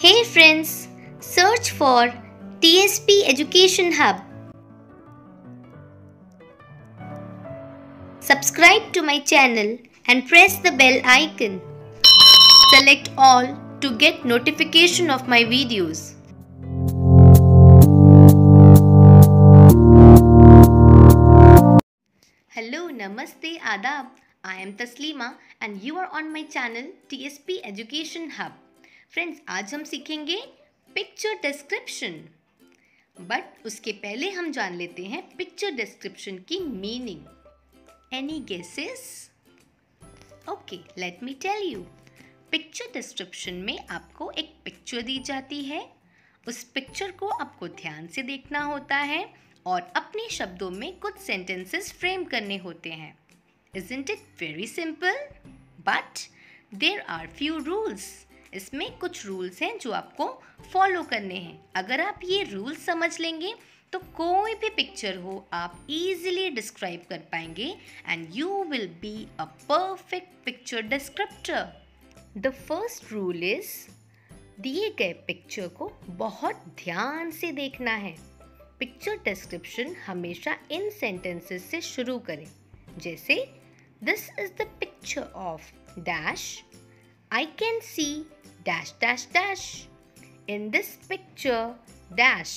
Hey friends, search for TSP Education Hub. Subscribe to my channel and press the bell icon. Select all to get notification of my videos. Hello, Namaste, Adab. I am Taslima and you are on my channel TSP Education Hub. Friends, आज हम सीखेंगे picture description, but उसके पहले हम जान लेते हैं picture description की meaning. Any guesses? Okay, let me tell you. Picture description में आपको एक पिक्चर दी जाती है. उस पिक्चर को आपको ध्यान से देखना होता है और अपने शब्दों में कुछ सेंटेंसेस फ्रेम करने होते हैं. Isn't it very simple? But there are few rules. इसमें कुछ रूल्स हैं जो आपको फॉलो करने हैं. अगर आप ये रूल्स समझ लेंगे तो कोई भी पिक्चर हो आप इजीली डिस्क्राइब कर पाएंगे and you will be a perfect picture descriptor. The first rule is, दिए गए पिक्चर को बहुत ध्यान से देखना है. पिक्चर डिस्क्रिप्शन हमेशा इन सेंटेंसेस से शुरू करें, जैसे this is the picture of dash. I can see dash dash dash in this picture dash.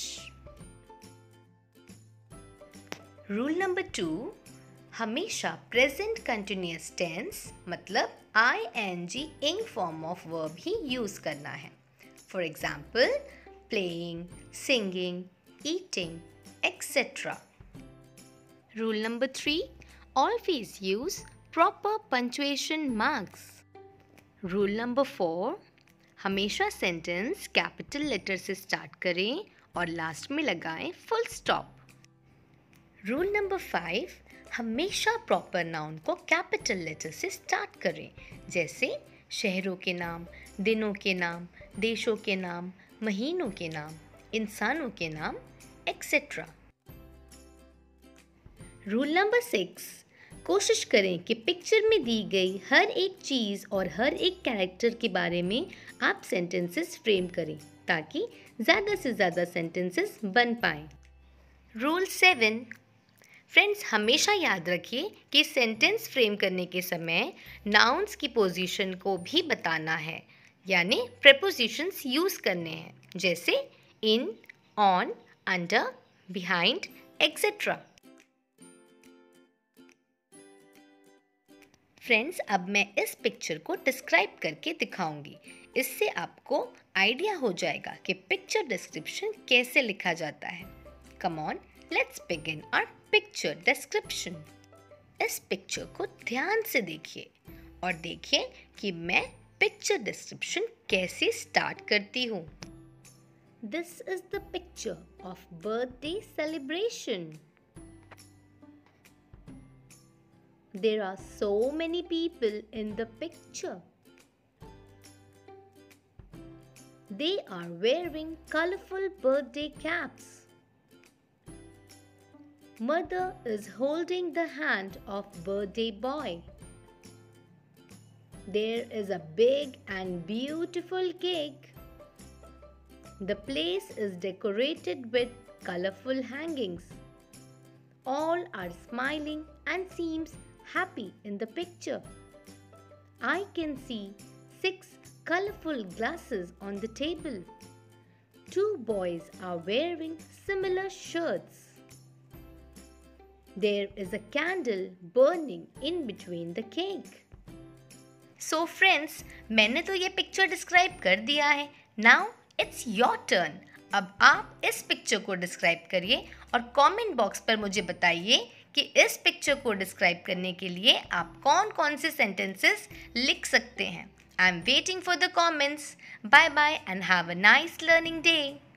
Rule number 2, हमेशा present continuous tense मतलब ing ing form of verb he use करना है. For example, playing, singing, eating, etc. Rule number 3, always use proper punctuation marks. Rule number 4, हमेशा sentence capital letter से start करें और last में लगाएं फुल स्टॉप. रूल नंबर 5, हमेशा proper noun को कैपिटल लेटर से स्टार्ट करें, जैसे शहरों के नाम, दिनों के नाम, देशों के नाम, महीनों के नाम, इंसानों के नाम, एक्सेट्रा. रूल नंबर 6, कोशिश करें कि पिक्चर में दी गई हर एक चीज़ और हर एक कैरेक्टर के बारे में आप सेंटेंसेस फ्रेम करें ताकि ज़्यादा से ज़्यादा सेंटेंसेस बन पाएँ. रूल 7, फ्रेंड्स, हमेशा याद रखिए कि सेंटेंस फ्रेम करने के समय नाउन्स की पोजीशन को भी बताना है, यानी प्रेपोजिशंस यूज़ करने हैं, जैसे in, on, under, behind, etcetera. Friends, अब मैं इस पिक्चर को डिस्क्राइब करके दिखाऊंगी. इससे आपको आइडिया हो जाएगा कि पिक्चर डिस्क्रिप्शन कैसे लिखा जाता है. Come on, let's begin our picture description. इस पिक्चर को ध्यान से देखिए और देखिए कि मैं पिक्चर डिस्क्रिप्शन कैसे स्टार्ट करती हूँ. This is the picture of birthday celebration. There are so many people in the picture. They are wearing colorful birthday caps. Mother is holding the hand of birthday boy. There is a big and beautiful cake. The place is decorated with colorful hangings. All are smiling and seems happy in the picture. I can see 6 colorful glasses on the table. 2 boys are wearing similar shirts. There is a candle burning in between the cake. So friends, मैंने तो ये picture describe कर दिया है. Now it's your turn. अब आप इस picture को डिस्क्राइब करिए और कमेंट बॉक्स पर मुझे बताइए कि इस पिक्चर को डिस्क्राइब करने के लिए आप कौन कौन से सेंटेंसेस लिख सकते हैं. I am waiting for the comments. Bye bye and have a nice learning day.